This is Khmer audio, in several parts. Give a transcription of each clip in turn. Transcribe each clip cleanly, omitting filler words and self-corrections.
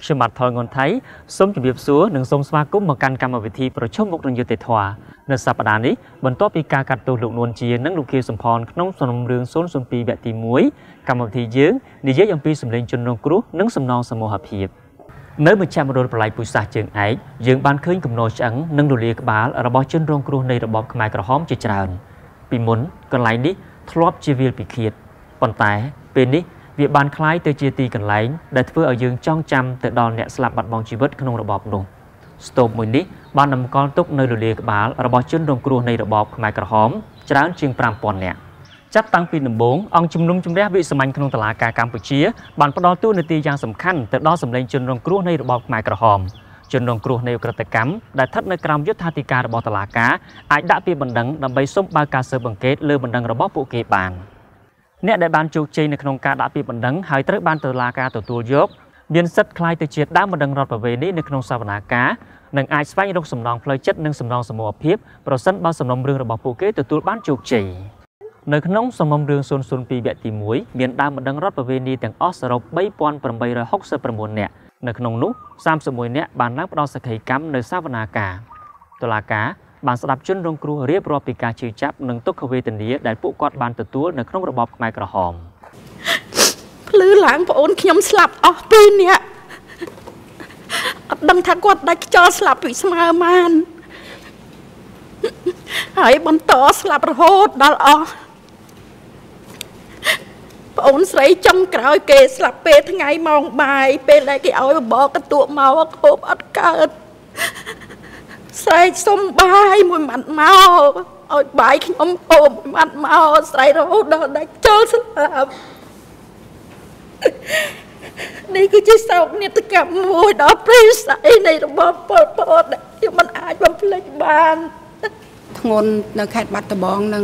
ខ្ញុំបាទថលងនថៃសូមជម្រាបសួរនិងសូមស្វាគមន៍មកកាន់កម្មវិធីប្រជុំមុខនឹងយុត្តិធម៌នៅសប្តាហ៍នេះបន្ទាប់ពីការកាត់ទោសលោកនួនជានិងលោកខៀវសំផនក្នុងសំណុំរឿង002វគ្គទី1កម្មវិធីយើងនិយាយអំពីសម្លេងជនរងគ្រោះនិងសំណងសមូហភាពនៅមជ្ឈមណ្ឌលប្រឡាយពូជសាសន៍ជើងឯកយើងបានឃើញគំនរឆ្អឹងនិងរលាក្បាលរបស់ជនរងគ្រោះនៃរបបខ្មែរក្រហមជាច្រើនពីមុនកន្លែងនេះធ្លាប់ជាវាលពិឃាតប៉ុន្តែពេលនេះវាបានคล้ายទៅជាទីកន្លែងដែលធ្វើឲ្យយើងចងចាំទៅដល់អ្នកស្លាប់បាត់បង់ជីវិតក្នុងរបបនោះស្ទូបមួយនេះបានតម្កល់ទុកនៅរលាក្បាលរបស់ជនរងគ្រោះនៃរបបខ្មែរក្រហមច្រើនជាង 5000 នាក់ចាប់តាំងពីដំបូងអង្គជំនុំជម្រះវិសាមញ្ញក្នុងតុលាការកម្ពុជាបានផ្ដល់តួនាទីយ៉ាងសំខាន់ទៅដល់សម្លេងជនរងគ្រោះនៃរបបខ្មែរក្រហមជនរងគ្រោះនៃក្រិតកម្មដែលស្ថិតនៅក្រោមយុត្ថាធិការរបស់តុលាការអាចដាក់ពាក្យបណ្ដឹងដើម្បីសុំបើកការស៊ើបអង្កេតលើបណ្ដឹងរបស់ពួកគេបានអ្នកដែលបានជោគជ័យនៅក្នុងការដាក់ពាក្យបណ្ដឹងហើយត្រូវបានតុលាការទទួលយកមានសិទ្ធិคล้ายទៅជាដើមបណ្ដឹងរដ្ឋប្រវេណនេះនៅក្នុងសវនាការនិងអាចស្វែងរកសំណងផ្លូវចិត្តនិងសំណងសមូហភាពប្រសិនបើសំណុំរឿងរបស់ពួកគេទទួលបានជោគជ័យនៅក្នុងសំណុំរឿង002វគ្គទី1មានដើមបណ្ដឹងរដ្ឋប្រវេណទាំងអស់សរុប 3869 នាក់នៅក្នុងនោះ31នាក់បានឡើងផ្ដល់សក្ខីកម្មនៅសវនាការតុលាការបានស្ដាប់ជនរងគ្រោះរៀបរាប់ពីការជឿចាប់និងទុក្ខវេទនាដែលពួកគាត់បានទទួលនៅក្នុងរបបខ្មែរក្រហមភ្លឺឡើងប្អូនខ្ញុំស្លាប់អស់2នាក់អត់ដឹងថាគាត់ដាច់ខ្យល់ស្លាប់ពីស្មើម៉ានហើយបន្តស្លាប់រហូតដល់អស់ប្អូនស្រីចុងក្រោយគេស្លាប់ពេលថ្ងៃម៉ោងបាយពេលដែលគេឲ្យបបកន្ទក់មកហូបអត់កើតស្រែកសុំបាយមួយម៉ាត់មកឲ្យបាយខ្ញុំហូបមួយម៉ាត់មកស្រែករហូតដល់ដាច់ចូលស្លាប់នេះគឺជាសោកនាដកម្មមួយដល់ព្រៃស្អីនៃរបបប៉ុលពតដែលខ្ញុំមិនអាចបំភ្លេចបានធ្ងន់នៅខេត្តបាត់ដំបងនឹង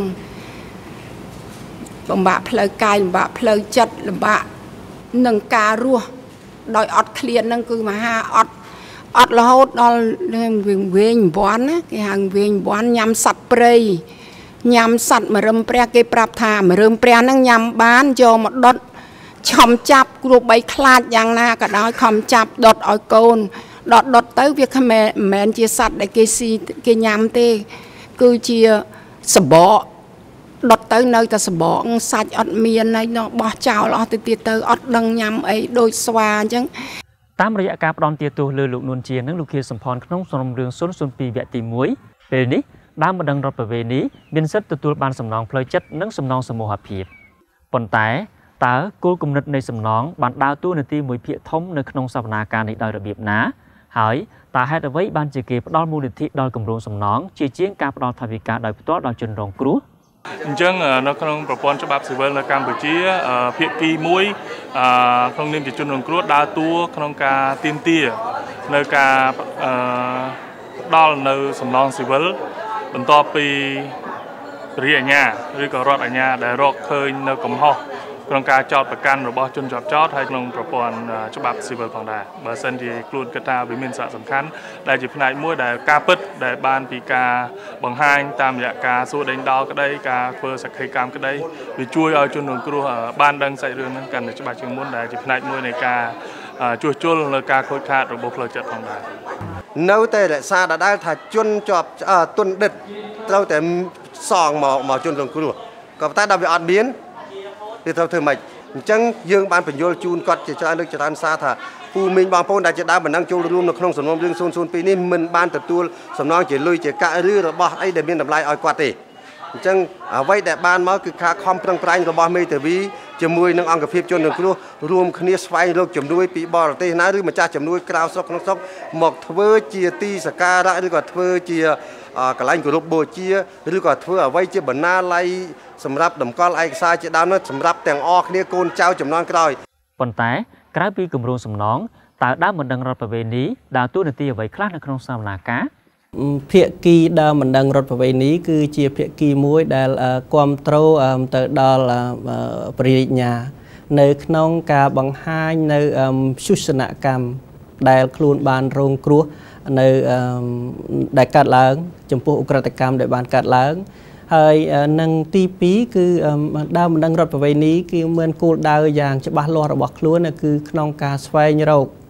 លំបាកផ្លូវកាយលំបាកផ្លូវចិត្តលំបាកនឹងការរស់ដោយអត់ឃ្លាននឹងគឺមហាអត់រហូតដល់វិញវាន់ណាគេហៅវិញវាន់ញ៉ាំសត្វព្រៃញ៉ាំសត្វមរឹមព្រះគេប្រាប់ថាមរឹមព្រះហ្នឹងញ៉ាំបានយកមកដុតឆំចាប់គ្រូបីខ្លាចយ៉ាងណាក៏ដោយខំចាប់ដុតឲ្យកូនដុតទៅវាមិនមែនជាសត្វដែលគេស៊ីគេញ៉ាំទេគឺជាសបកដុតទៅនៅតែសបកសាច់អត់មានហើយបោះចោលអស់ទៅទៀតទៅអត់ដឹងញ៉ាំអីដូចស្វាអញ្ចឹងតាមរយៈការផ្ដន់ទាទោសលើលោកនួនជានិងលោកខៀវសំផនក្នុងសំណុំរឿង002វគ្គទី1ពេលនេះដើមបណ្ដឹងរដ្ឋប្រវេណីមានសិទ្ធិទទួលបានសំណងផ្លូវចិត្តនិងសំណងសមូហភាពប៉ុន្តែតើគោលគំនិតនៃសំណងបានដើរតួនាទីមួយភាគធំនៅក្នុងសវនាការនេះដោយរបៀបណាហើយតើហេតុអ្វីបានជាគេផ្ដល់មូលនិធិដល់គម្រោងសំណងជាជាងការផ្ដល់ថវិកាដោយផ្ទាល់ដល់ជនរងគ្រោះអញ្ចឹងនៅក្នុងប្រព័ន្ធច្បាប់ស៊ីវិលនៅកម្ពុជាភាគីមួយក្នុងនាមជាជនរងគ្រោះដើរតួក្នុងការទាមទារនៅការផ្ដល់នៅសំណងស៊ីវិលបន្ទាប់ពីរាជអាជ្ញាឬក៏រដ្ឋអាជ្ញាដែលរកឃើញនៅកំហុសក្នុងការចោទប្រកាន់របស់ជនជាប់ចោទហើយក្នុងប្រព័ន្ធច្បាប់ស៊ីវិលផងដែរបើសិនជាខ្លួនគិតថាវាមានសារៈសំខាន់ដែលជាផ្នែកមួយដែលការពិតដែលបានពីការបង្ហាញតាមរយៈការសួរដេញដោលក្តីការធ្វើសក្ខីកម្មក្តីវាជួយឲ្យជនរងគ្រោះបានដឹងសាច់រឿងហ្នឹងកាន់តែច្បាស់ជាងមុនដែលជាផ្នែកមួយនៃការជួសជុលលើការខូចខាតរបបផ្លូវចិត្តផងដែរនៅតែរក្សាដដែលថាជនជាប់ទុនដិតត្រូវតែសងមកជនរងគ្រោះក៏តែដល់វាអត់មានវាត្រូវធ្វើម៉េចអញ្ចឹងយើងបានបញ្យល់ជូនគាត់ជាច្រើនលើកច្រើនសារថាពូមីងបងប្អូនដែលជាដើមបណ្ដឹងចូលរួមនៅក្នុងសំណុំរឿង002នេះមិនបានទទួលសំណងជាលុយជាកាក់ឬរបស់អីដែលមានតម្លៃឲ្យគាត់ទេអញ្ចឹងអ្វីដែលបានមកគឺការខំប្រឹងប្រែងរបស់មេធាវីជាមួយនឹងអង្គភាពជនរងគ្រោះរួមគ្នាស្វែងរកជំនួយពីបរទេសណាឬម្ចាស់ជំនួយក្រៅស្រុកក្នុងស្រុកមកធ្វើជាទីសក្ការៈឬក៏ធ្វើជាកន្លែងគោរពបូជាឬក៏ធ្វើអ្វីជាបណ្ណាល័យសម្រាប់តម្កល់ឯកសារជាដើមនោះសម្រាប់ទាំងអស់គ្នាកូនចៅចំនួនក្រោយប៉ុន្តែក្រៅពីគម្រោងសំណងតើដើមបណ្ដឹងរដ្ឋប្រវេណីដើរតួនាទីអ្វីខ្លះនៅក្នុងសវនាការភាគីដើមបណ្ដឹងរដ្ឋប្រវេណីគឺជាភាគីមួយដែលគ្រប់គ្រងទៅដល់ព្រះរាជអាជ្ញានៅក្នុងការបង្ហាញនៅទស្សនកម្មដែលខ្លួនបានរងគ្រោះនៅដែលកើតឡើងចំពោះឧក្រិដ្ឋកម្មដែលបានកើតឡើងហើយនឹងទី2គឺដើមបណ្ដឹងរដ្ឋប្រវេណីគឺមានគោលដៅយ៉ាងច្បាស់លាស់របស់ខ្លួនគឺក្នុងការស្វែងរក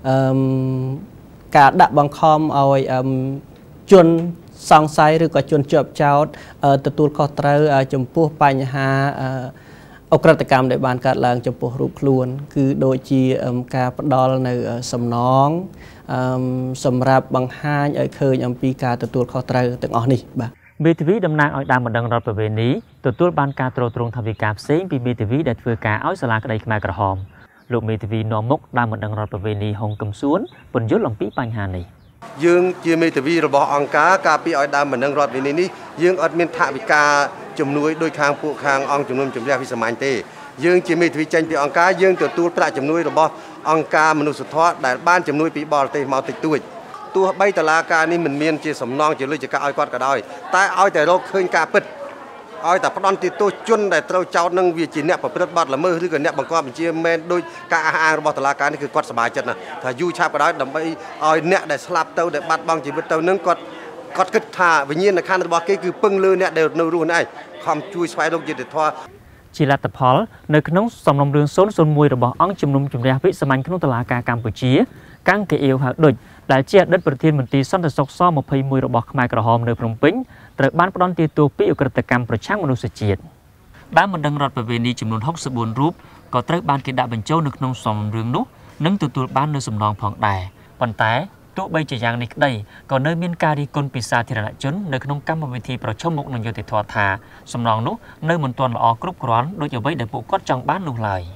ការដាក់បង្ខំឲ្យជនសង្ស័យឬក៏ជនជាប់ចោតទទួលខុសត្រូវចំពោះបញ្ហាអក្រិតកម្មដែលបានកើតឡើងចំពោះរូបខ្លួនគឺដូចជាការផ្ដល់នៅសំណងសម្រាប់បង្ហាញឲ្យឃើញអំពីការទទួលខុសត្រូវទាំងអស់នេះបាទមេធាវីតំណាងឲ្យដើមបណ្ដឹងរដ្ឋប្រវេណីទទួលបានការត្រួតត្រងថវិកាផ្សេងពីមេធាវីដែលធ្វើការឲ្យសាលាក្តីខ្មែរក្រហមលោកមេធាវីនាំមុខដើមបណ្ដឹងរដ្ឋប្រវេណីហុងកឹមសួនពន្យល់អំពីបញ្ហានេះយើងជាមេធាវីរបស់អង្គការការពីឲ្យដើមបណ្ដឹងរដ្ឋវិន័យនេះយើងអត់មានថវិកាជំនួយដោយខាងពួកខាងអង្គជំនុំជម្រះវិសាមញ្ញទេយើងជាមេធាវីចេញពីអង្គការយើងទទួលប្រាក់ជំនួយរបស់អង្គការមនុស្សធម៌ដែលបានជំនួយពីបរទេសមកតិចតួចទោះបីតឡាការនេះមិនមានជាសំណងជាលុយជាកាក់ឲ្យគាត់ក៏ដោយតែឲ្យតែរកឃើញការពិតឲ្យតែផ្ដន់ទោសជនដែលត្រូវចោទនឹងវាជាអ្នកប្រព្រឹត្តបទល្មើសឬក៏អ្នកបង្កប់បញ្ជាមែនដោយការអះអាងរបស់តុលាការនេះគឺគាត់សប្បាយចិត្តណាស់ថាយូរឆាប់ក៏ដោយដើម្បីឲ្យអ្នកដែលស្លាប់ទៅដែលបាត់បង់ជីវិតទៅនឹងគាត់គិតថាវិញ្ញាណក្ខន្ធរបស់គេគឺពឹងលើអ្នកដែលនៅរស់នេះឯងខំជួយស្វែងរកយុត្តិធម៌ជាលទ្ធផលនៅក្នុងសំណុំរឿង001របស់អង្គជំនុំជម្រះវិសាមញ្ញក្នុងតុលាការកម្ពុជាកាំងកេអៀវហៅដូចដែលជាអតីតប្រធានមន្ត្រីសន្តិសុខស21របស់ខ្មែរក្រហមនៅភ្នំពេញត្រូវបានផ្ដន្ទាទោសពីអក្រិតកម្មប្រឆាំងមនុស្សជាតិដើមបណ្ដឹងរដ្ឋប្រវេណីចំនួន64រូបក៏ត្រូវបានគេដាក់បញ្ចូលនៅក្នុងសំណុំរឿងនោះនិងទទួលបាននូវសំណងផងដែរប៉ុន្តែទោះបីជាយ៉ាងនេះក្តីក៏នៅមានការរិះគន់ពីសាធារណជននៅក្នុងកម្មវិធីប្រជុំមុខនឹងយុត្តិធម៌ថាសំណងនោះនៅមិនទាន់ល្អគ្រប់គ្រាន់ដូចអ្វីដែលពួកគាត់ចង់បាននោះឡើយ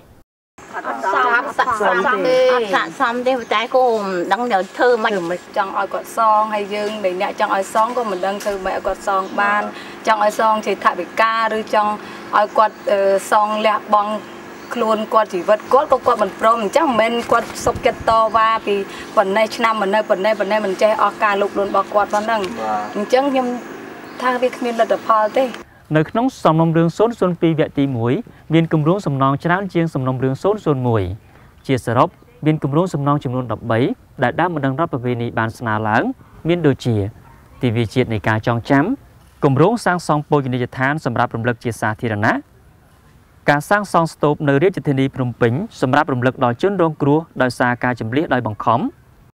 សំទេតែក៏មិនដឹងទៅធ្វើមិនចង់ឲ្យគាត់សងហើយយើងអ្នកចង់ឲ្យសងក៏មិនដឹងធ្វើម៉េចឲ្យគាត់សងបានចង់ឲ្យសងជាថវិកាឬចង់ឲ្យគាត់សងលះបង់ខ្លួនគាត់ជីវិតគាត់ក៏គាត់មិនព្រមអញ្ចឹងមិនមែនគាត់សុខចិត្តតវ៉ាពីប៉ុណ្ណេះឆ្នាំមិននៅប៉ុណ្ណេះមិនចេះអស់ការលូកលួនរបស់គាត់ប៉ុណ្ណឹងអញ្ចឹងខ្ញុំថាវាគ្មានលទ្ធផលទេនៅក្នុងសំណុំរឿង002វគ្គទី1មានគម្រោងសំណងច្រើនជាងសំណុំរឿង001ជាសរុបមានគម្រោងសំណងចំនួន13ដែលដើមបណ្ដឹងរដ្ឋប្រវេណីបានស្នើឡើងមានដូចជាទិវាជាតិនៃការចងចាំគម្រោងសាងសង់បូជនីយដ្ឋានសម្រាប់រំលឹកជាសាធារណៈការសាងសង់ស្ទូបនៅរាជធានីភ្នំពេញសម្រាប់រំលឹកដល់ជនរងគ្រោះដោយសារការជម្លៀសដោយបង្ខំ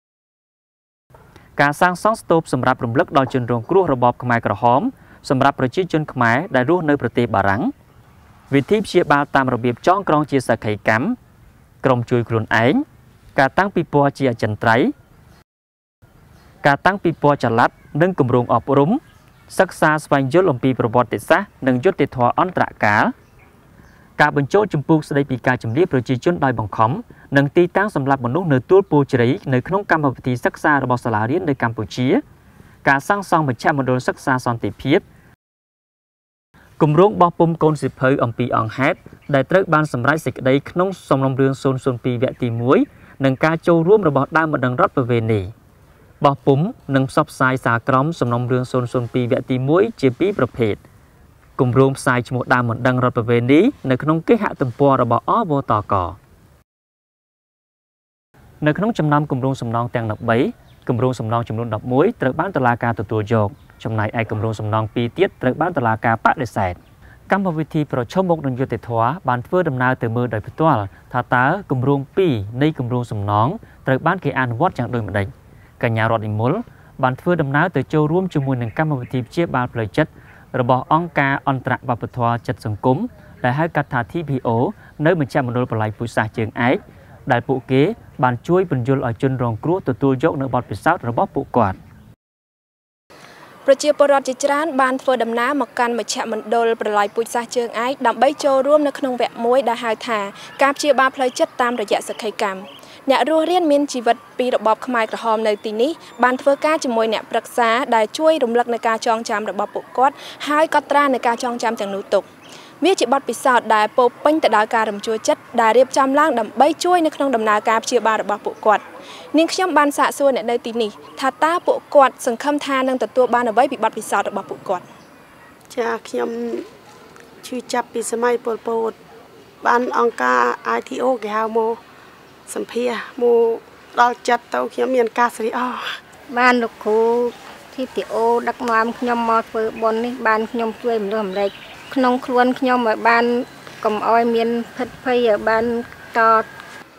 ការសាងសង់ស្ទូបសម្រាប់រំលឹកដល់ជនរងគ្រោះរបបខ្មែរក្រហមសម្រាប់ប្រជាជនខ្មែរដែលរស់នៅប្រទេសបារាំងវិធីព្យាបាលតាមរបៀបចងក្រងជាសក្ខីកម្មក្រុមជួយខ្លួនឯងការតាំងពិព័រណ៍ជាអចិន្ត្រៃយ៍ការតាំងពិព័រណ៍ចល័តនិងគម្រោងអប់រំសិក្សាស្វែងយល់អំពីប្រវត្តិសាស្ត្រនិងយុត្តិធម៌អន្តរកាលការបញ្ចូលចម្ពោះស្ដីពីការជម្លៀសប្រជាជនដោយបង្ខំនិងទីតាំងសម្រាប់មនុស្សនៅទួលពោជ្រៃនៅក្នុងកម្មវិធីសិក្សារបស់សាលារៀននៅកម្ពុជាការសាងសង់មជ្ឈមណ្ឌលសិក្សាសន្តិភាពគម្រោងបោះពុម្ពកូនសៀវភៅអំពីអង្គហេតុដែលត្រូវបានសម្រេចសេចក្តីក្នុងសំណុំរឿង002វគ្គទី1និងការចូលរួមរបស់ដើមបណ្ដឹងរដ្ឋប្រវេណីបោះពុម្ពនិងផ្សព្វផ្សាយសារក្រមសំណុំរឿង002វគ្គទី1ជា2ប្រភេទគម្រោងផ្សាយឈ្មោះដើមបណ្ដឹងរដ្ឋប្រវេណីនៅក្នុងគេហទំព័ររបស់អវតកនៅក្នុងចំណោមគម្រោងសំណងទាំង13គម្រោងសំណងចំនួន11ត្រូវបានតុលាការទទួលយកចំណែកឯគម្រោងសំណង2ទៀតត្រូវបានតុលាការបដិសេធកម្មវិធីប្រជុំមុខនឹងយុត្តិធម៌បានធ្វើដំណើរទៅមើលដោយផ្ទាល់ថាតើគម្រោង2នៃគម្រោងសំណងត្រូវបានគេអនុវត្តយ៉ាងដូចម្តេចកញ្ញារដ្ឋនិមលបានធ្វើដំណើរទៅចូលរួមជាមួយនឹងកម្មវិធីព្យាបាលផ្លូវចិត្តរបស់អង្គការអន្តរវប្បធម៌ចិត្តសង្គមដែលហៅកាត់ថា TPO នៅមជ្ឈមណ្ឌលបល័យពូជសាសន៍ជើងឯកដែលពួកគេបានជួយពន្យល់ឲ្យជនរងគ្រោះទទួលយកនៅបទពិសោធន៍របស់ពួកគាត់ប្រជាពលរដ្ឋជាច្រើនបានធ្វើដំណើរមកកាន់មជ្ឈមណ្ឌលប្រឡាយពូជសាសន៍ជើងឯកដើម្បីចូលរួមនៅក្នុងវគ្គមួយដែលហៅថាការព្យាបាលផ្លូវចិត្តតាមរយៈសក្ខីកម្មអ្នករស់រានមានជីវិតពីរបបខ្មែរក្រហមនៅទីនេះបានធ្វើការជាមួយអ្នកប្រឹក្សាដែលជួយរំលឹកនៃការចងចាំរបស់ពួកគាត់ហើយកត់ត្រានៃការចងចាំទាំងនោះទុកវាជាបទពិសោធន៍ដែលពោពេញទៅដោយការរំជួលចិត្តដែលរៀបចំឡើងដើម្បីជួយនៅក្នុងដំណើរការព្យាបាលរបស់ពួកគាត់នាងខ្ញុំបានសាកសួរអ្នកនៅទីនេះថាតើពួកគាត់សង្ឃឹមថានឹងទទួលបានអ្វីពីបទពិសោធន៍របស់ពួកគាត់ចាខ្ញុំឈឺចាប់ពីសម័យប៉ុលពតបានអង្គការ ITO គេហៅមកសម្ភារមកដល់ចិត្តទៅខ្ញុំមានការស្រេកអរបានលោកគ្រូ TPO ដឹកនាំខ្ញុំមកធ្វើបុណ្យនេះបានខ្ញុំជួយមនុស្សម្លេចក្នុងខ្លួនខ្ញុំឲ្យបានកុំឲ្យមានភិតភ័យឲ្យបានត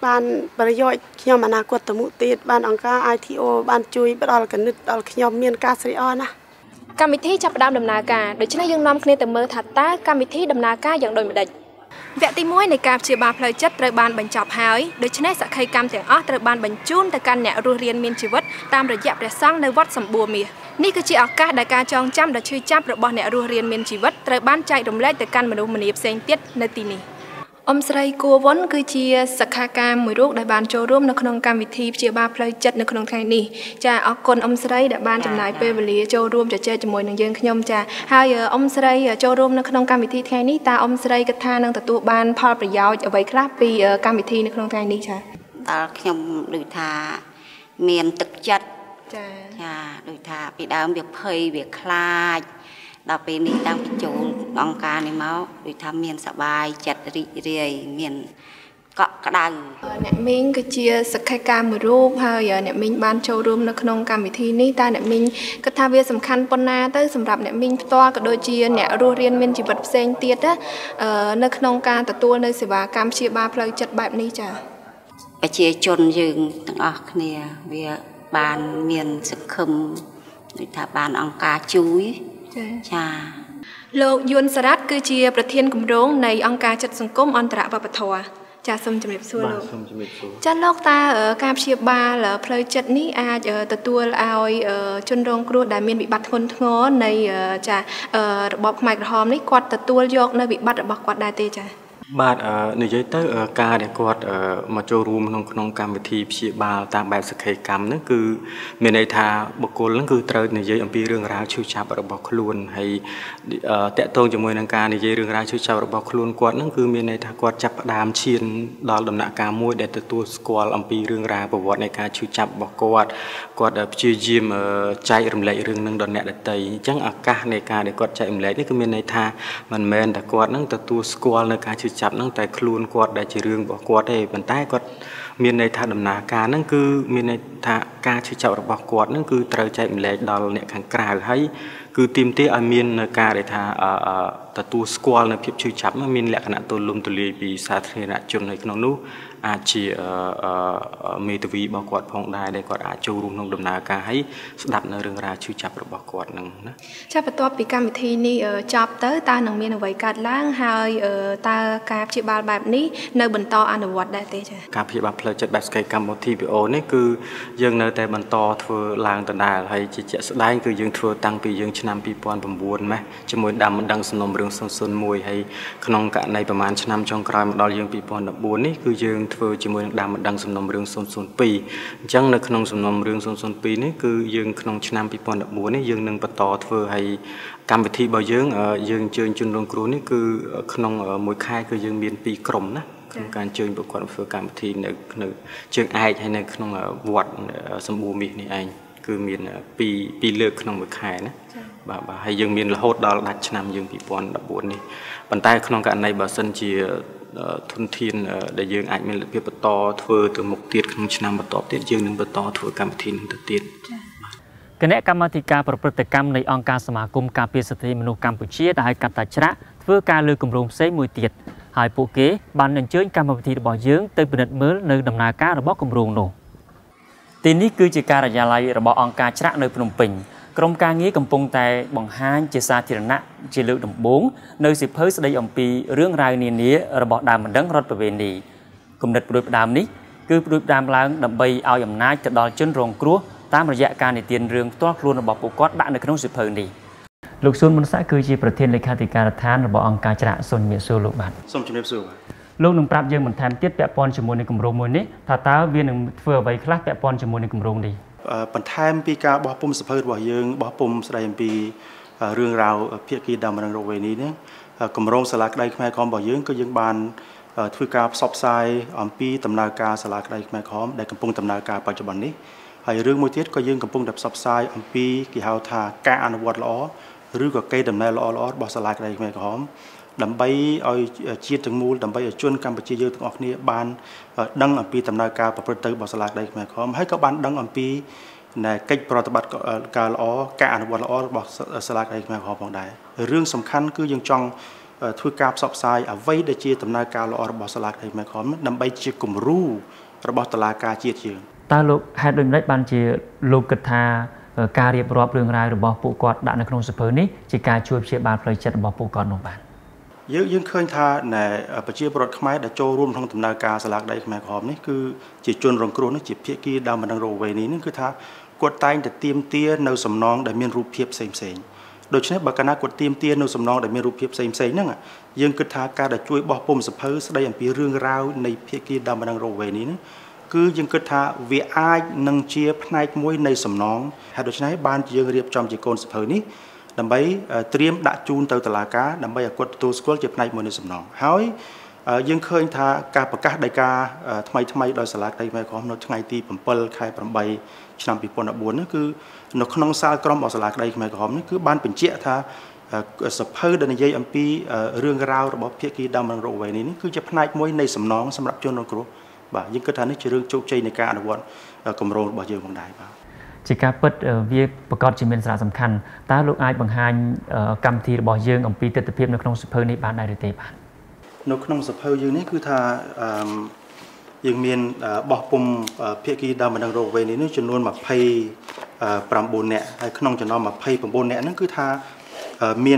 បានប្រយោជន៍ខ្ញុំអនាគតទៅមុខទៀតបានអង្គការ ITO បានជួយផ្ដល់គណិតដល់ខ្ញុំមានការស្រេកអរណាស់កម្មវិធីចាប់ផ្ដើមដំណើរការដូច្នេះយើងនាំគ្នាទៅមើលថាតើកម្មវិធីដំណើរការយ៉ាងដូចម្តេចវគ្គទី1នៃការព្យាបាលផ្លូវចិត្តត្រូវបានបញ្ចប់ហើយដូច្នេះសក្ខីកម្មទាំងអស់ត្រូវបានបញ្ជូនទៅកាន់អ្នករស់រានមានជីវិតតាមរយៈព្រះសង្ឃនៅវត្តសម្បួរមាសនេះគឺជាឱកាសដែលការចងចាំដ៏ឈឺចាប់របស់អ្នករស់រានមានជីវិតត្រូវបានចែករំលែកទៅកាន់មនុស្សម្នាផ្សេងទៀតនៅទីនេះអ៊ំស្រីគួរវុនគឺជាសិក្ខាកាមមួយរូបដែលបានចូលរួមនៅក្នុងកម្មវិធីព្យាបាលផ្លូវចិត្តនៅក្នុងថ្ងៃនេះចាអរគុណអ៊ំស្រីដែលបានចំណាយពេលវេលាចូលរួមជជែកជាមួយនឹងយើងខ្ញុំចាហើយអ៊ំស្រីចូលរួមនៅក្នុងកម្មវិធីថ្ងៃនេះតើអ៊ំស្រីគិតថានឹងទទួលបានផលប្រយោជន៍អ្វីខ្លះពីកម្មវិធីនៅក្នុងថ្ងៃនេះចាដល់ខ្ញុំដូចថាមានទឹកចិត្តចាដូចថាពីដើមវាភ័យវាខ្លាចដល់ពេលនេះតាំងពីចូលអង្គការនេះមកដូចថាមានសប្បាយចិត្តរីករាយមានកក់ក្ដៅអ្នកមីងគឺជាសក្ខីកម្មមួយរូបហើយអ្នកមីងបានចូលរួមនៅក្នុងកម្មវិធីនេះតើអ្នកមីងគិតថាវាសំខាន់ប៉ុណ្ណាទៅសម្រាប់អ្នកមីងផ្ទាល់ក៏ដូចជាអ្នករស់រានមានជីវិតផ្សេងទៀតនៅក្នុងការទទួលនៅសេវាកម្មព្យាបាលផ្លូវចិត្តបែបនេះចាប្រជាជនយើងទាំងអស់គ្នាវាបានមានសង្ឃឹមដូចថាបានអង្គការជួយចាលោកយួនសារ៉ាត់គឺជាប្រធានគម្រោងនៃអង្គការចិត្តសង្គមអន្តរវប្បធម៌ចាសូមជម្រាបសួរលោកចាលោកតើការព្យាបាលផ្លូវចិត្តនេះអាចទទួលឲ្យជនរងគ្រោះដែលមានវិបត្តិធ្ងន់ធ្ងរនៃចារបបខ្មែរក្រហមនេះគាត់ទទួលយកនៅវិបត្តិរបស់គាត់ដែរទេចាបាទនិយាយទៅការដែលគាត់មកចូលរួមក្នុងកម្មវិធីព្យាបាលតាមបែបសក្ខីកម្មហ្នឹងគឺមានន័យថាបុគ្គលហ្នឹងគឺត្រូវនិយាយអំពីរឿងរ៉ាវឈឺចាប់របស់ខ្លួនហើយតកតងជាមួយនឹងការនិយាយរឿងរ៉ាវឈឺចាប់របស់ខ្លួនគាត់ហ្នឹងគឺមានន័យថាគាត់ចាប់ផ្ដើមឈានដល់ដំណាក់កាលមួយដែលទទួលស្គាល់អំពីរឿងរ៉ាវប្រវត្តិនៃការឈឺចាប់របស់គាត់ព្យាយាមចែករំលែករឿងហ្នឹងដល់អ្នកដទៃអញ្ចឹងឱកាសនៃការដែលគាត់ចែករំលែកនេះគឺមានន័យថាមិនមែនតែគាត់ហ្នឹងទទួលស្គាល់នៅការឈឺចាប់ហ្នឹងតែខ្លួនគាត់ដែលជារឿងរបស់គាត់ទេប៉ុន្តែគាត់មានន័យថាដំណើរការហ្នឹងគឺមានន័យថាការឈឺចាប់របស់គាត់ហ្នឹងគឺត្រូវចែករំលែកដល់អ្នកខាងក្រៅហើយគឺទាមទារឲ្យមាននៅការដែលថាទទួលស្គាល់នៅភាពឈឺចាប់មានលក្ខណៈទូលំទូលាយពីសាធារណជននៅក្នុងនោះអាចជាមេធាវីរបស់គាត់ផងដែរដែលគាត់អាចចូលរួមក្នុងដំណើរការហើយស្ដាប់នៅរឿងរ៉ាវឈឺចាប់របស់គាត់ហ្នឹងណាចាបន្ទាប់ពីកម្មវិធីនេះចប់ទៅតើនឹងមានអ្វីកើតឡើងហើយតើការព្យាបាលបែបនេះនៅបន្តអនុវត្តដែរទេចាការព្យាបាលផ្លូវចិត្តបែបសក្ខីកម្ម TVO នេះគឺយើងនៅតែបន្តធ្វើឡើងដដែលហើយជាក់ស្ដែងគឺយើងធ្វើតាំងពីយើងឆ្នាំ2009ម៉េះជាមួយដើមមិនដឹងសំណុំរឿង001ហើយក្នុងករណីប្រហែលឆ្នាំចុងក្រោយមកដល់យើង2014នេះគឺយើងធ្វើជាមួយនឹងដើមមិនដឹងសំណុំរឿង002អញ្ចឹងនៅក្នុងសំណុំរឿង002នេះគឺយើងក្នុងឆ្នាំ2014នេះយើងនឹងបន្តធ្វើហើយកម្មវិធីរបស់យើងយើងអញ្ជើញជនរងគ្រោះនេះគឺក្នុងមួយខែគឺយើងមាន2ក្រុមណាក្នុងការអញ្ជើញពួកគាត់ធ្វើកម្មវិធីនៅជើងឯកហើយនៅក្នុងវត្តសម្បួរមាសនេះឯងគឺមាន2លើកក្នុងមួយខែណាបាទហើយយើងមានរហូតដល់ដាច់ឆ្នាំយើង2014នេះប៉ុន្តែក្នុងករណីបើសិនជាធនធានដែលយើងអាចមានលទ្ធភាពបន្តធ្វើទៅមុខទៀតក្នុងឆ្នាំបន្តទៀតយើងនឹងបន្តធ្វើកម្មវិធីនេះទៅទៀតគណៈកម្មាធិការប្រព្រឹត្តកម្មនៃអង្គការសមាគមការពារសិទ្ធិមនុស្សកម្ពុជាដែលហៅកាត់តាច្រាក់ធ្វើការលើគម្រោងផ្សេងមួយទៀតហើយពួកគេបានអញ្ជើញកម្មវិធីរបស់យើងទៅពិនិត្យមើលនៅដំណើរការរបស់គម្រោងនោះទីនេះគឺជាការិយាល័យរបស់អង្គការច្រាក់នៅភ្នំពេញក្រុមការងារកំពុងតែបង្ហាញជាសាធារណៈជាលើកដំបូងនៅសិភៅស្ដីអំពីរឿងរ៉ាវនានារបស់ដើមបណ្ដឹងរដ្ឋប្រវេណីគំនិតផ្ដួចផ្ដើមនេះគឺផ្ដួចផ្ដើមឡើងដើម្បីឲ្យអំណាចទៅដល់ជនរងគ្រោះតាមរយៈការនិទានរឿងផ្ទាល់ខ្លួនរបស់ពួកគាត់ដាក់នៅក្នុងសិភៅនេះលោកស៊ុនមុនសាក់គឺជាប្រធានលេខាធិការដ្ឋានរបស់អង្គការច្រាក់សូមជំរាបសួរលោកបាទសូមជំរាបសួរបាទលោកនឹងប្រាប់យើងបន្ថែមទៀតពាក់ព័ន្ធជាមួយនឹងគម្រោងមួយនេះថាតើវានឹងធ្វើអ្វីខ្លះពាក់ព័ន្ធជាមួយនឹងគម្រោងនេះបន្ថែមពីការបោះពុម្ពសភៅរបស់យើងបោះពុម្ពស្ដីអំពីរឿងរ៉ាវភាគីដើមរងរកវេនេះគម្រោងសាលាក្តីខ្មែរក្រមរបស់យើងគឺយើងបានធ្វើការផ្សព្វផ្សាយអំពីដំណើរការសាលាក្តីខ្មែរក្រមដែលកំពុងដំណើរការបច្ចុប្បន្ននេះហើយរឿងមួយទៀតក៏យើងកំពុងតែផ្សព្វផ្សាយអំពីគេហៅថាការអនុវត្តល្អឬក៏កេរដំណែលល្អៗរបស់សាលាក្តីខ្មែរក្រមដើម្បីឲ្យជាតិទាំងមូលដើម្បីឲ្យជនកម្ពុជាយើងទាំងអស់គ្នាបានដឹងអំពីដំណើរការប្រព្រឹត្តទៅរបស់សាលាក្តីខ្មែរក្រមហើយក៏បានដឹងអំពីកិច្ចប្រតិបត្តិការល្អការអនុវត្តល្អរបស់សាលាក្តីខ្មែរក្រមផងដែររឿងសំខាន់គឺយើងចង់ធ្វើការផ្សព្វផ្សាយអ្វីដែលជាដំណើរការល្អរបស់សាលាក្តីខ្មែរក្រហមដើម្បីជាគំរូរបស់តុលាការជាតិយើងតើលោកហេតុដូចម្តេចបានជាលោកគិតថាការរៀបរាប់រឿងរ៉ាវរបស់ពួកគាត់ដាក់នៅក្នុងសៀវភៅនេះជាការជួយព្យាបាលផ្លូវចិត្តរបស់ពួកគាត់នោះបាទយើងឃើញថាប្រជាពលរដ្ឋខ្មែរដែលចូលរួមក្នុងដំណើរការសាលាក្តីខ្មែរក្រហមនេះគឺជាជនរងគ្រោះនេះជាភាគីដើមបណ្ដឹងរកអ្វីនេះគឺថាគាត់តែងតែទាមទារនៅសំណងដែលមានរូបភាពផ្សេងដូច្នេះបើកាលណាគាត់ទាមទារនៅសំណងដែលមានរូបភាពផ្សេងហ្នឹងយើងគិតថាការដែលជួយបោះពុម្ពសភៅស្ដីអំពីរឿងរ៉ាវនៃភាគីដើមបណ្ដឹងរកអ្វីនេះគឺយើងគិតថាវាអាចនឹងជាផ្នែកមួយនៃសំណងហើយដូច្នេះបានយើងរៀបចំជាកូនសភៅនេះដើម្បីត្រៀមដាក់ជូនទៅតុលាការដើម្បីឲ្យគាត់ទទួលស្គាល់ជាផ្នែកមួយនៃសំណងហើយយើងឃើញថាការប្រកាសដីកាថ្មីដោយសាលាក្តីខ្មែរក្រហមនៅថ្ងៃទី7 ខែ 8 ឆ្នាំ 2014 នេះគឺនៅក្នុងសាលក្រមរបស់សាលាក្តីខ្មែរក្រហមនេះគឺបានបញ្ជាក់ថាសភៅដែលនិយាយអំពីរឿងរ៉ាវរបស់ភាគីដើមបណ្ដឹងរកអ្វីនេះគឺជាផ្នែកមួយនៃសំណងសម្រាប់ជនរងគ្រោះបាទយើងគិតថានេះជារឿងជោគជ័យនៃការអនុវត្តគម្រោងរបស់យើងផងដែរបាទជាការពិតវាប្រកាសជាមានសារៈសំខាន់តើលោកអាចបង្ហាញកម្មវិធីរបស់យើងអំពីទស្សនវិជ្ជានៅក្នុងសៀវភៅនេះបានដែរឬទេបាទនៅក្នុងសៀវភៅយើងនេះគឺថាយើងមានបោះពុម្ពភាគីដើមបណ្ដឹងរកអ្វីនេះចំនួន29នាក់ហើយក្នុងចំណោម29នាក់ហ្នឹងគឺថាមាន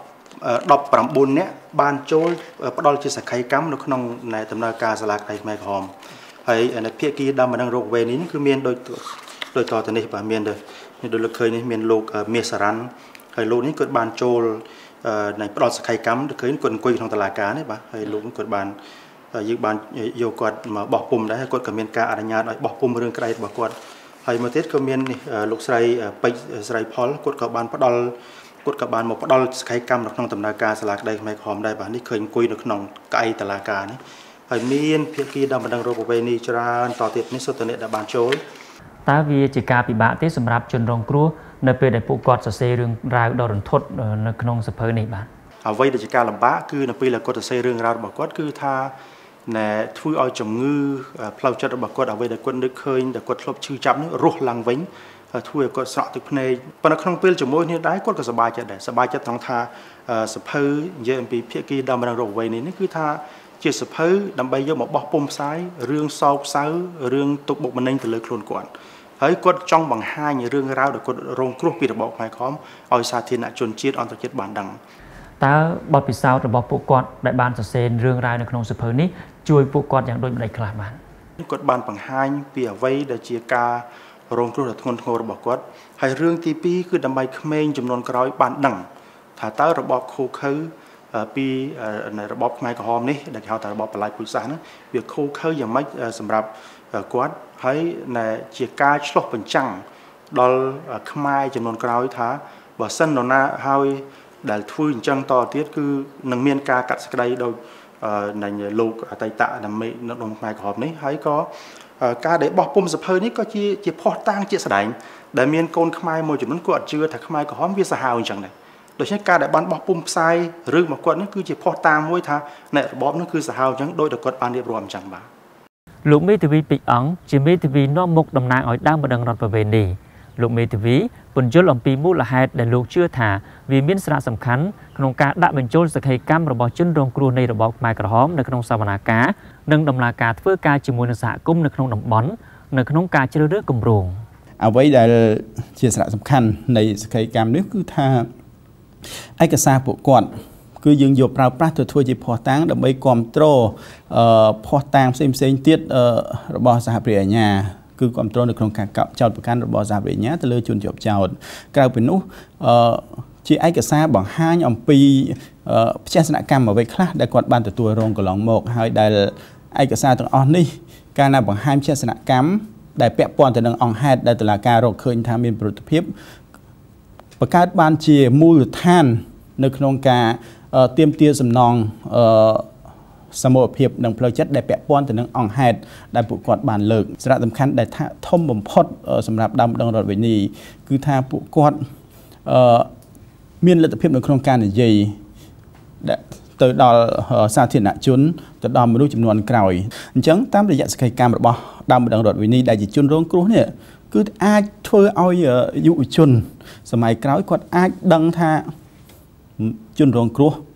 19នាក់បានចូលផ្ដល់ជាសក្ខីកម្មនៅក្នុងដំណើរការសាលាក្តីខ្មែរក្រហមហើយភាគីដើមបណ្ដឹងរកអ្វីនេះគឺមានដូចតទៅនេះបាទមានដូចលោកឃើញនេះមានលោកមាសសារ៉ាន់ហើយលោកនេះគាត់បានចូលនៃផ្ដល់សក្ខីកម្មឃើញគាត់អង្គុយក្នុងតុលាការនេះបាទហើយលោកគាត់បានយើងបានយកគាត់មកបោះពុម្ពដែរគាត់ក៏មានការអនុញ្ញាតឲ្យបោះពុម្ពរឿងក្តីរបស់គាត់ហើយមួយទៀតក៏មានលោកស្រីពេជ្រស្រីផលគាត់ក៏បានមកផ្ដល់សក្ខីកម្មនៅក្នុងដំណើរការសាលាក្តីខ្មែរក្រហមដែរបាទនេះឃើញអង្គុយនៅក្នុងកៅអីតុលាការនេះហើយមានភាគីដើមបណ្ដឹងរកអ្វីនេះច្រើនតទៀតនេះសុទ្ធតែអ្នកដែលបានចូលតើវាជាការពិបាកទេសម្រាប់ជនរងគ្រោះនៅពេលដែលពួកគាត់សរសេររឿងរ៉ាវដ៏រន្ធត់នៅក្នុងសៀវភៅនេះបាទអ្វីដែលជាការលំបាកគឺនៅពេលដែលគាត់សរសេររឿងរ៉ាវរបស់គាត់គឺថាធ្វើឲ្យជំងឺផ្លូវចិត្តរបស់គាត់អ្វីដែលគាត់នឹកឃើញដែលគាត់ធ្លាប់ឈឺចាប់នេះរស់ឡើងវិញធ្វើឲ្យគាត់ស្រក់ទឹកភ្នែកប៉ុន្តែក្នុងពេលជាមួយនេះដែរគាត់ក៏សប្បាយចិត្តដែរសប្បាយចិត្តត្រង់ថាសភៅនិយាយអំពីភាគីដើមបណ្ដឹងរកអ្វីនេះគឺថាជាសភៅដើម្បីយកមកបោះពុម្ពផ្សាយរឿងសោកសៅរឿងទុកបុកម្នេញទៅលើខ្លួនគាត់ហើយគាត់ចង់បង្ហាញរឿងរ៉ាវដែលគាត់រងគ្រោះពីរបបខ្មែរក្រហមឲ្យសាធារណជនជាតិអន្តរជាតិបានដឹងតើបទពិសោធន៍របស់ពួកគាត់ដែលបានសរសេររឿងរ៉ាវនៅក្នុងសៀវភៅនេះជួយពួកគាត់យ៉ាងដូចម្តេចខ្លះបាទគាត់បានបង្ហាញពីអ្វីដែលជាការរងគ្រោះដ៏ធ្ងន់ធ្ងររបស់គាត់ហើយរឿងទី2គឺដើម្បីក្មេងចំនួនក្រោយបានដឹងថាតើរបបឃោឃៅពីរបបខ្មែរក្រហមនេះដែលគេហៅថារបបបល្ល័យពូជសាសន៍ហ្នឹងវាឃោឃៅយ៉ាងម៉េចសម្រាប់គាត់ហើយជាការឆ្លុះបញ្ចាំងដល់ខ្មែរចំនួនក្រោយថាបើសិននរណាហើយដែលធ្វើអញ្ចឹងតទៀតគឺនឹងមានការកាត់សេចក្តីដោយលោកអតីតនាមេនៅក្នុងខ្មែរក្រហមនេះហើយក៏ការដែលបោះពុម្ពសភៅនេះក៏ជាភ័ស្តុតាងជាក់ស្ដែងដែលមានកូនខ្មែរមួយចំនួនគាត់អត់ជឿថាខ្មែរក្រហមវាសាហាវអញ្ចឹងដែរដូច្នេះការដែលបានបោះពុម្ពផ្សាយរឿងរបស់គាត់នេះគឺជាភ័ស្តុតាងមួយថាអ្នករបបនោះគឺសាហាវអញ្ចឹងដោយតែគាត់បានរៀបរាប់អញ្ចឹងបាទលោកមេធាវីពេជ្រអង្គជាមេធាវីនាំមុខតំណាងឲ្យដើមបណ្ដឹងរដ្ឋប្រវេណនេះលោកមេធាវីពន្យល់អំពីមូលហេតុដែលលោកជឿថាវាមានសារៈសំខាន់ក្នុងការដាក់បញ្ចូលសក្ខីកម្មរបស់ជនរងគ្រោះនៃរបបខ្មែរក្រហមនៅក្នុងសវនាការនិងដំណើរការធ្វើការជាមួយនឹងសហគមន៍នៅក្នុងតំបន់នៅក្នុងការជ្រើសរើសគម្រោងអ្វីដែលជាសារៈសំខាន់នៃសក្ខីកម្មនេះគឺថាឯកសារពួកគាត់គឺយើងយកប្រើប្រាស់ទៅធ្វើជាភស្តុតាងដើម្បីគ្រប់គ្រងភស្តុតាងផ្សេងទៀតរបស់សហព្រះអាជ្ញាគឺគ្រប់គ្រងនៅក្នុងការចោទប្រកាន់របស់សហព្រះអាជ្ញាទៅលើជនជាប់ចោទក្រៅពីនោះជាឯកសារបង្ហាញអំពីផ្ទះសនកម្មអ្វីខ្លះដែលគាត់បានទទួលរងកន្លងមកហើយដែលឯកសារទាំងអស់នេះកាលណាបង្ហាញផ្ទះសនកម្មដែលពាក់ព័ន្ធទៅនឹងអង្គហេតុដែលតុលាការរកឃើញថាមានប្រតិភិបបង្កើតបានជាមូលដ្ឋាននៅក្នុងការទាមទារសំណងសមូហភាពនិងផ្លូវចិត្តដែលពាក់ព័ន្ធទៅនឹងអង្គហេតុដែលពួកគាត់បានលើកសារៈសំខាន់ដែលថាធំបំផុតសម្រាប់ដើមបណ្ដឹងរដ្ឋវិនីគឺថាពួកគាត់មានលទ្ធភាពនៅក្នុងការនិយាយទៅដល់សាធារណជនទៅដល់មនុស្សចំនួនក្រោយអញ្ចឹងតាមរយៈសក្ខីកម្មរបស់ដើមបណ្ដឹងរដ្ឋវិនីដែលជាជនរងគ្រោះនេះគឺអាចធ្វើឲ្យយុវជនសម័យក្រោយគាត់អាចដឹងថាជនរងគ្រោះ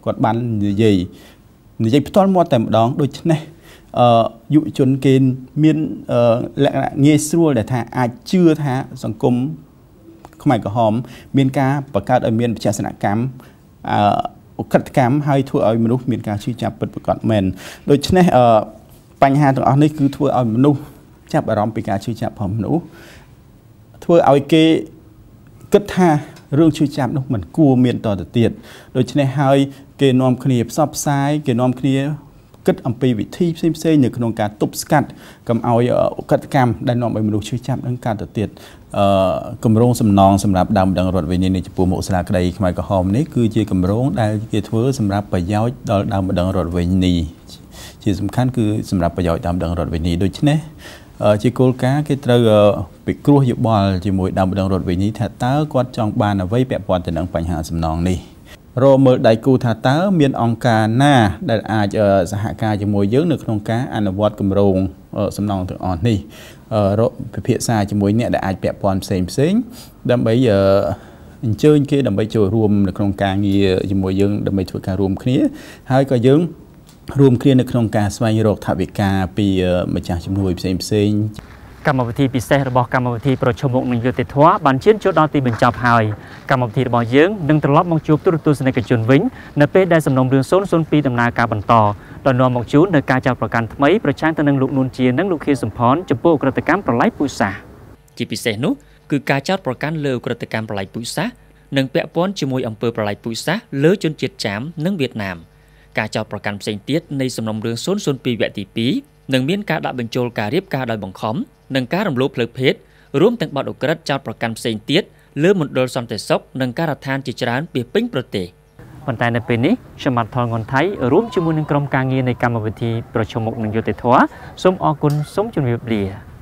គាត់បាននិយាយផ្ទាល់មាត់តែម្ដងដូច្នេះយុវជនគេមានលក្ខណៈងាយស្រួលដែលថាអាចជឿថាសង្គមខ្មែរក្រហមមានការបង្កើតឲ្យមានវិជាសនកម្មអក្រិតកម្មហើយធ្វើឲ្យមនុស្សមានការជឿចាប់ពិតប្រាកដមែនដូច្នេះបញ្ហាទាំងអស់នេះគឺធ្វើឲ្យមនុស្សចាប់អារម្មណ៍ពីការជឿចាប់របស់មនុស្សធ្វើឲ្យគេគិតថារឿងជឿចាប់នោះមិនគួរមានតទៅទៀតដូច្នេះហើយគេនាំគ្នាផ្សព្វផ្សាយគេនាំគ្នាគិតអំពីវិធីផ្សេងៗនៅក្នុងការទប់ស្កាត់កុំឲ្យអក្រិតកម្មដែលនាំឲ្យមនុស្សជឿចាប់នឹងកើតទៅទៀតគម្រោងសំណងសម្រាប់ដើមម្ដងរដ្ឋវិញ្ញាណនៃចំពោះមុខសាលាក្តីខ្មែរក្រហមនេះគឺជាគម្រោងដែលគេធ្វើសម្រាប់ប្រយោជន៍ដល់ដើមម្ដងរដ្ឋវិញ្ញាណជាសំខាន់គឺសម្រាប់ប្រយោជន៍ដើមម្ដងរដ្ឋវិញ្ញាណដូច្នេះជាគោលការណ៍គេត្រូវពិគ្រោះយោបល់ជាមួយដើមម្ដងរដ្ឋវិញ្ញាណថាតើគាត់ចង់បានអ្វីពាក់ព័ន្ធទៅនឹងបញ្ហាសំណងនេះរមើលដៃគូថាតើមានអង្គការណាដែលអាចសហការជាមួយយើងនៅក្នុងការអនុវត្តគម្រោងសំណងទាំងអស់នេះពិភាក្សាជាមួយអ្នកដែលអាចពាក់ព័ន្ធផ្សេងដើម្បីអញ្ជើញគេដើម្បីចូលរួមនៅក្នុងការងារជាមួយយើងដើម្បីធ្វើការរួមគ្នាហើយក៏យើងរួមគ្នានៅក្នុងការស្វែងរកថវិកាពីម្ចាស់ជំនួយផ្សេងកម្មវិធីពិសេសរបស់កម្មវិធីប្រជុំមុខនឹងយុត្តិធម៌បានឈានចូលដល់ទីបញ្ចប់ហើយកម្មវិធីរបស់យើងនឹងត្រឡប់មកជួបទូរទស្សនិកជនវិញនៅពេលដែលសំណុំរឿង002ដំណើរការបន្តដោយនាំមកជូននៅការចោទប្រកាន់ថ្មីប្រឆាំងទៅនឹងលោកនួនជានិងលោកខៀវសំផនចំពោះឧក្រិដ្ឋកម្មប្រល័យពូជសាសន៍ជាពិសេសនោះគឺការចោទប្រកាន់លើឧក្រិដ្ឋកម្មប្រល័យពូជសាសន៍និងពាក់ព័ន្ធជាមួយអំពើប្រល័យពូជសាសន៍លើជនជាតិចាមនិងវៀតណាមការចោទប្រកាន់ផ្សេងទៀតនៃសំណុំរឿង002វគ្គទី2នឹងមានការដាក់បញ្ចូលការរៀបការដោយបង្ខំនិងការរំលោភផ្លូវភេទរួមទាំងបទឧក្រិដ្ឋចោទប្រកាន់ផ្សេងទៀតលើមណ្ឌលសន្តិសុខនិងការដ្ឋានជាច្រើនពាសពេញប្រទេសប៉ុន្តែនៅពេលនេះខ្ញុំបាទថលងុនថៃរួមជាមួយនឹងក្រុមការងារនៃកម្មវិធីប្រជុំមុខនឹងយុត្តិធម៌សូមអរគុណសូមជម្រាបលា